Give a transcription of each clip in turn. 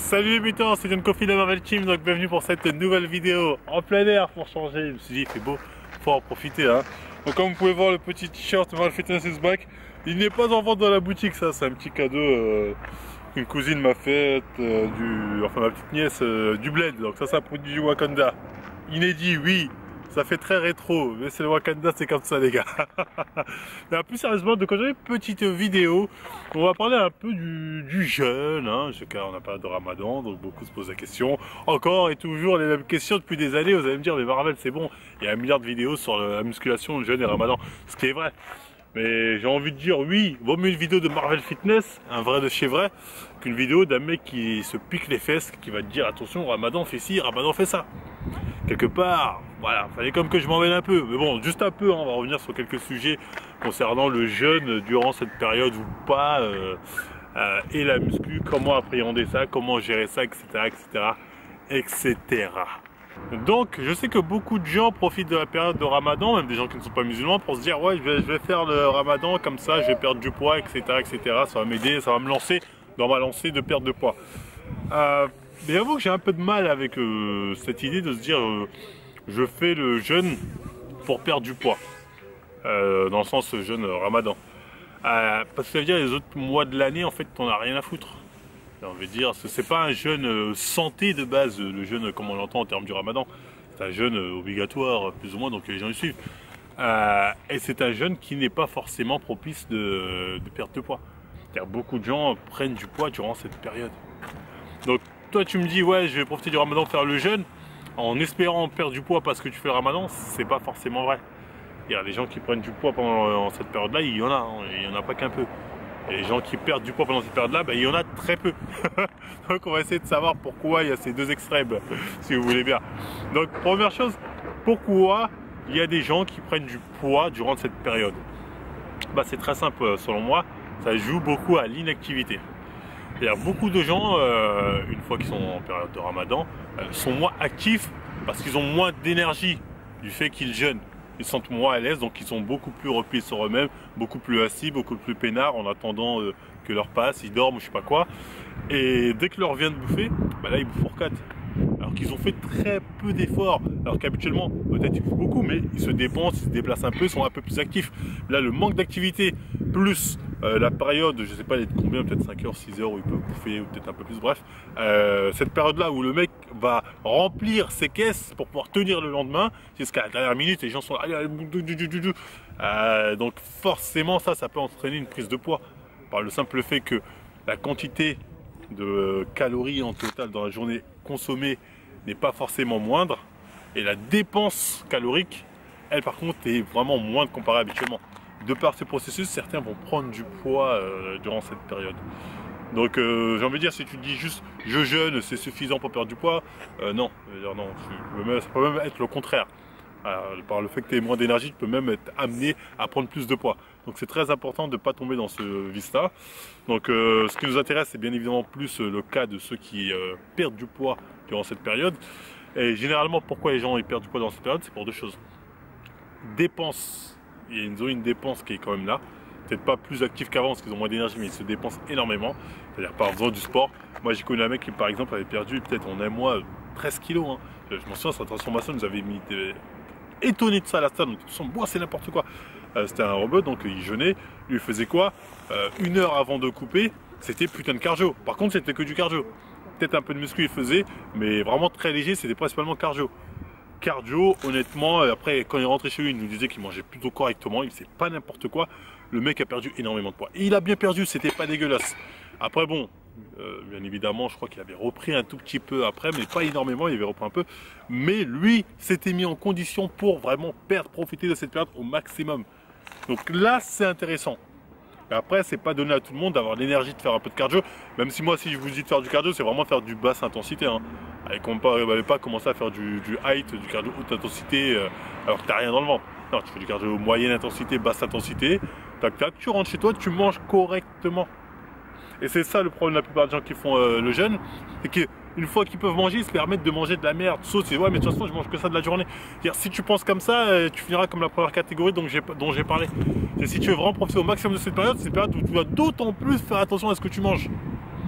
Salut les mutants, c'est John Coffee de Marvel Team, donc bienvenue pour cette nouvelle vidéo en plein air pour changer. Je me suis dit il fait beau, faut en profiter hein. Donc comme vous pouvez voir, le petit t-shirt Marvel Fitness is back, il n'est pas en vente dans la boutique, ça c'est un petit cadeau qu'une cousine m'a fait, enfin ma petite nièce du bled. Donc ça produit du Wakanda, inédit oui. Ça fait très rétro, mais c'est le Wakanda, c'est comme ça les gars. Mais plus sérieusement, donc aujourd'hui, petite vidéo, on va parler un peu du jeûne, hein, car on a parlé de Ramadan, donc beaucoup se posent la question. Encore et toujours les mêmes questions depuis des années, vous allez me dire, mais Marvel c'est bon, il y a 1 milliard de vidéos sur la musculation, le jeûne et Ramadan, ce qui est vrai. Mais j'ai envie de dire, oui, vaut mieux une vidéo de Marvel Fitness, un vrai de chez vrai, qu'une vidéo d'un mec qui se pique les fesses, qui va te dire, attention, Ramadan fait ci, Ramadan fait ça. Quelque part, voilà, fallait comme que je m'en mêle un peu. Mais bon, juste un peu, hein, on va revenir sur quelques sujets concernant le jeûne durant cette période ou pas, et la muscu, comment appréhender ça, comment gérer ça, etc., etc., etc. Donc, je sais que beaucoup de gens profitent de la période de Ramadan, même des gens qui ne sont pas musulmans, pour se dire, ouais, je vais faire le Ramadan, comme ça, je vais perdre du poids, etc., etc., ça va m'aider, ça va me lancer dans ma lancée de perte de poids. Mais j'avoue que j'ai un peu de mal avec cette idée de se dire je fais le jeûne pour perdre du poids, dans le sens jeûne Ramadan. Parce que ça veut dire les autres mois de l'année en fait t'en as rien à foutre. On veut dire c'est pas un jeûne santé de base, le jeûne comme on l'entend en termes du Ramadan. C'est un jeûne obligatoire plus ou moins, donc les gens le suivent. Et c'est un jeûne qui n'est pas forcément propice de perte de poids. C'est-à-dire beaucoup de gens prennent du poids durant cette période. Donc toi tu me dis ouais je vais profiter du Ramadan pour faire le jeûne en espérant perdre du poids parce que tu fais le Ramadan, c'est pas forcément vrai. Il y a des gens qui prennent du poids pendant cette période là, il y en a, hein, il n'y en a pas qu'un peu. Et les gens qui perdent du poids pendant cette période là, ben, il y en a très peu. Donc on va essayer de savoir pourquoi il y a ces deux extrêmes, si vous voulez bien. Donc première chose, pourquoi il y a des gens qui prennent du poids durant cette période? Bah, c'est très simple selon moi, ça joue beaucoup à l'inactivité. Il y a beaucoup de gens, une fois qu'ils sont en période de Ramadan, sont moins actifs parce qu'ils ont moins d'énergie du fait qu'ils jeûnent. Ils se sentent moins à l'aise, donc ils sont beaucoup plus repliés sur eux-mêmes, beaucoup plus assis, beaucoup plus peinards en attendant que l'heure passe, ils dorment ou je sais pas quoi. Et dès que l'heure vient de bouffer, bah là ils bouffent pour 4. Alors qu'ils ont fait très peu d'efforts, alors qu'habituellement, peut-être ils bouffent beaucoup, mais ils se dépensent, ils se déplacent un peu, ils sont un peu plus actifs. Là, le manque d'activité, plus la période, je sais pas combien, peut-être 5 heures, 6 heures, où il peut bouffer, ou peut-être un peu plus, bref. Cette période-là où le mec va remplir ses caisses pour pouvoir tenir le lendemain, jusqu'à la dernière minute, les gens sont là, donc forcément, ça peut entraîner une prise de poids. Par le simple fait que la quantité de calories en total dans la journée consommée n'est pas forcément moindre, et la dépense calorique, elle par contre, est vraiment moindre comparée habituellement. De par ces processus, certains vont prendre du poids durant cette période. Donc j'ai envie de dire, si tu dis juste je jeûne, c'est suffisant pour perdre du poids, non, non, ça peut même être le contraire. Par le fait que tu aies moins d'énergie, tu peux même être amené à prendre plus de poids. Donc c'est très important de ne pas tomber dans ce vice-là. Donc ce qui nous intéresse, c'est bien évidemment plus le cas de ceux qui perdent du poids durant cette période. Et généralement, pourquoi les gens ils perdent du poids dans cette période? C'est pour deux choses. Dépenses, il y a une dépense qui est quand même là. Peut-être pas plus actif qu'avant parce qu'ils ont moins d'énergie, mais ils se dépensent énormément. C'est-à-dire par faisant du sport. Moi j'ai connu un mec qui par exemple avait perdu peut-être en un mois 13 kilos. Hein. Je m'en souviens, sa transformation nous avait mis étonné de ça à la salle, donc bon, c'est n'importe quoi. C'était un robot, donc il jeûnait, lui faisait quoi 1 heure avant de couper, c'était putain de cardio. Par contre, c'était que du cardio. Peut-être un peu de muscu il faisait, mais vraiment très léger, c'était principalement cardio. Cardio, honnêtement, après quand il est rentré chez lui, il nous disait qu'il mangeait plutôt correctement, il faisait pas n'importe quoi. Le mec a perdu énormément de poids. Et il a bien perdu, c'était pas dégueulasse. Après bon, bien évidemment, je crois qu'il avait repris un tout petit peu après, mais pas énormément, il avait repris un peu. Mais lui s'était mis en condition pour vraiment profiter de cette période au maximum. Donc là, c'est intéressant. Et après, c'est pas donné à tout le monde d'avoir l'énergie de faire un peu de cardio. Même si moi, si je vous dis de faire du cardio, c'est vraiment faire du basse intensité. Hein. Et qu'on ne va pas commencer à faire du height, du cardio haute intensité, alors que tu n'as rien dans le ventre. Non, tu fais du cardio moyenne intensité, basse intensité. Tac, tac, tu rentres chez toi, tu manges correctement. Et c'est ça le problème de la plupart des gens qui font le jeûne, c'est qu'une fois qu'ils peuvent manger, ils se permettent de manger de la merde, sauce, et ouais mais de toute façon je mange que ça de la journée. Si tu penses comme ça, tu finiras comme la première catégorie dont j'ai parlé. Et si tu veux vraiment profiter au maximum de cette période, c'est une période où tu dois d'autant plus faire attention à ce que tu manges.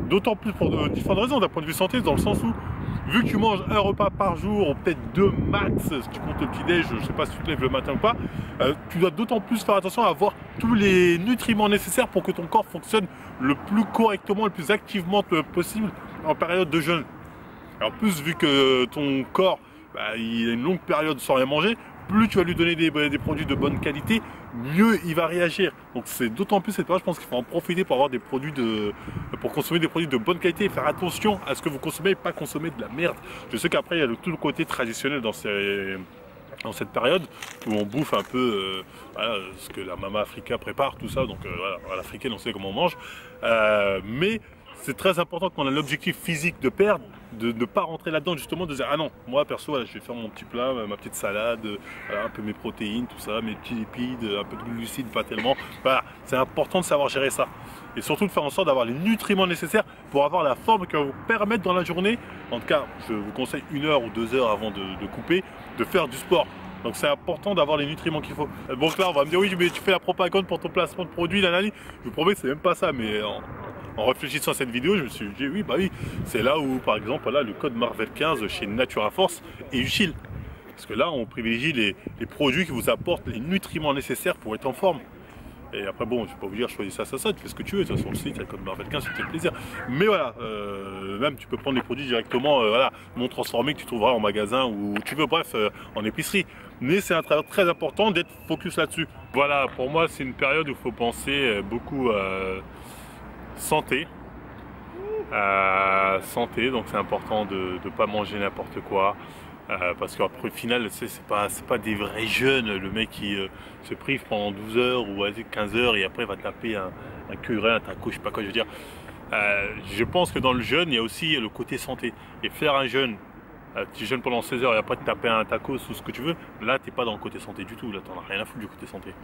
d'autant plus pour différentes raisons d'un point de vue santé, dans le sens où vu que tu manges un repas par jour, ou peut-être 2 max, si tu comptes le petit-déj, je ne sais pas si tu te lèves le matin ou pas, tu dois d'autant plus faire attention à avoir tous les nutriments nécessaires pour que ton corps fonctionne le plus correctement, le plus activement possible en période de jeûne. En plus, vu que ton corps, il a une longue période sans rien manger, plus tu vas lui donner des produits de bonne qualité, mieux il va réagir. Donc c'est d'autant plus cette période, je pense qu'il faut en profiter pour avoir des produits pour consommer des produits de bonne qualité et faire attention à ce que vous consommez et pas consommer de la merde. Je sais qu'après il y a tout le côté traditionnel dans cette période où on bouffe un peu voilà, ce que la Mama Africa prépare, tout ça, donc voilà, à l'africaine on sait comment on mange, mais c'est très important quand on a l'objectif physique de perdre, de ne pas rentrer là-dedans, justement, de dire ah non, moi perso, voilà, je vais faire mon petit plat, ma petite salade, voilà, un peu mes protéines, tout ça, mes petits lipides, un peu de glucides, pas tellement. Voilà, c'est important de savoir gérer ça. Et surtout de faire en sorte d'avoir les nutriments nécessaires pour avoir la forme qui va vous permettre dans la journée, en tout cas, je vous conseille 1 heure ou 2 heures avant de couper, de faire du sport. Donc c'est important d'avoir les nutriments qu'il faut. Donc là, on va me dire oui, mais tu fais la propagande pour ton placement de produit, nanani. Je vous promets que c'est même pas ça, mais en réfléchissant à cette vidéo, je me suis dit oui, bah oui, c'est là où par exemple là, le code Marvel 15 chez Naturaforce est utile. Parce que là, on privilégie les produits qui vous apportent les nutriments nécessaires pour être en forme. Et après, bon, je ne vais pas vous dire choisis ça, tu fais ce que tu veux, sur le site, il y a le code Marvel 15, ça te fait plaisir. Mais voilà, même tu peux prendre les produits directement, voilà, non transformés que tu trouveras en magasin ou tu veux, bref, en épicerie. Mais c'est un travail très important d'être focus là-dessus. Voilà, pour moi, c'est une période où il faut penser beaucoup santé. Santé, donc c'est important de ne pas manger n'importe quoi. Parce qu'après au final c'est pas des vrais jeûnes, le mec qui se prive pendant 12 heures ou 15 heures et après il va taper un curé, un taco, je sais pas quoi je veux dire. Je pense que dans le jeûne il y a aussi le côté santé, et faire un jeûne, tu jeûnes pendant 16 heures et après te taper un taco ou ce que tu veux, là t'es pas dans le côté santé du tout, là t'en as rien à foutre du côté santé.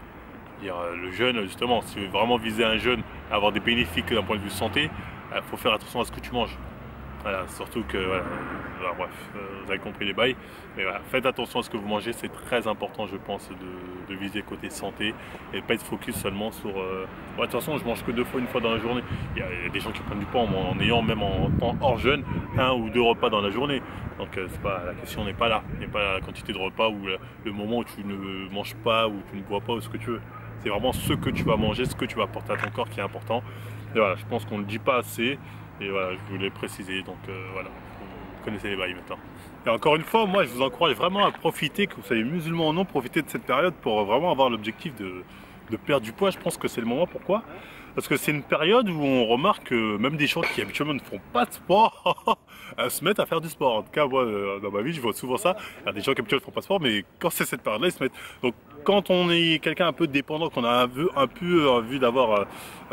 Le jeûne, justement, si tu veux vraiment viser un jeûne, avoir des bénéfices d'un point de vue santé, il faut faire attention à ce que tu manges. Voilà, surtout que, voilà, bref, vous avez compris les bails. Mais voilà, faites attention à ce que vous mangez, c'est très important, je pense, de viser côté santé et de pas être focus seulement sur. De toute façon, je mange que 2 fois, 1 fois dans la journée. Il y a des gens qui prennent du poids en ayant même en temps hors jeûne 1 ou 2 repas dans la journée. Donc, c'est pas la question n'est pas là. Il n'y a pas la quantité de repas ou le moment où tu ne manges pas ou tu ne bois pas ou ce que tu veux. C'est vraiment ce que tu vas manger, ce que tu vas apporter à ton corps qui est important. Et voilà, je pense qu'on ne le dit pas assez. Et voilà, je voulais préciser, donc voilà, vous connaissez les bails maintenant. Et encore une fois, moi je vous encourage vraiment à profiter, que vous soyez musulman ou non, profiter de cette période pour vraiment avoir l'objectif de perdre du poids. Je pense que c'est le moment. Pourquoi? Parce que c'est une période où on remarque que même des gens qui habituellement ne font pas de sport se mettent à faire du sport. En tout cas, moi, dans ma vie, je vois souvent ça. Il y a des gens qui habituellement ne font pas de sport, mais quand c'est cette période-là, ils se mettent. Donc, quand on est quelqu'un un peu dépendant, qu'on a un peu envie d'avoir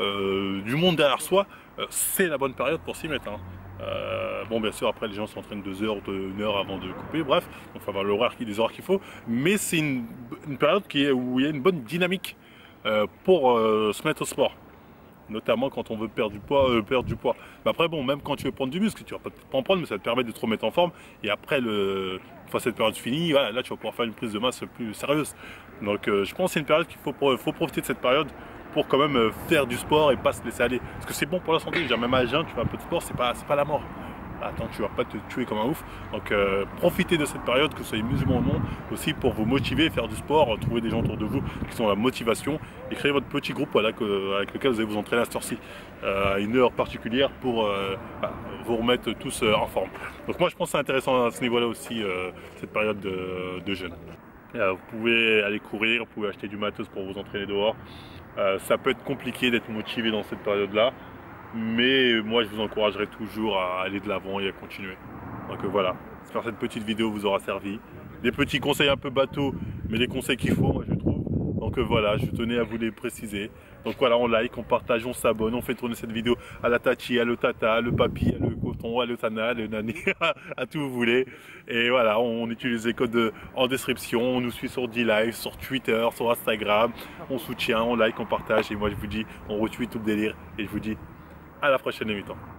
du monde derrière soi, c'est la bonne période pour s'y mettre. Hein. Bon, bien sûr, après les gens s'entraînent 2 heures ou 1 heure avant de couper, bref, donc il faut avoir les horaires qu'il faut, mais c'est une période où il y a une bonne dynamique pour se mettre au sport, notamment quand on veut perdre du poids. Mais après, bon, même quand tu veux prendre du muscle, tu vas peut-être pas en prendre, mais ça te permet de te remettre en forme, et après, une fois cette période finie, voilà, là tu vas pouvoir faire une prise de masse plus sérieuse. Donc je pense que c'est une période qu'il faut profiter de cette période pour quand même faire du sport et pas se laisser aller. Parce que c'est bon pour la santé, je veux dire, même à jeun, tu fais un peu de sport, c'est pas la mort. Attends, tu vas pas te tuer comme un ouf. Donc profitez de cette période, que vous soyez musulman ou non, aussi pour vous motiver, faire du sport, trouver des gens autour de vous qui sont la motivation et créer votre petit groupe voilà, avec lequel vous allez vous entraîner à cette heure-ci, à une heure particulière pour vous remettre tous en forme. Donc moi je pense que c'est intéressant à ce niveau-là aussi, cette période de jeûne. Vous pouvez aller courir, vous pouvez acheter du matos pour vous entraîner dehors. Ça peut être compliqué d'être motivé dans cette période-là, mais moi je vous encouragerai toujours à aller de l'avant et à continuer. Donc voilà, j'espère que cette petite vidéo vous aura servi. Des petits conseils un peu bateaux, mais des conseils qu'il faut, moi je trouve. Donc voilà, je tenais à vous les préciser. Donc voilà, on like, on partage, on s'abonne, on fait tourner cette vidéo à la tati, à le tata, à le papi, à le coton, à le tana, à le nani, à tout vous voulez. Et voilà, on utilise les codes en description, on nous suit sur D-Live, sur Twitter, sur Instagram, on soutient, on like, on partage. Et moi je vous dis, on retweet tout le délire. Et je vous dis à la prochaine émission.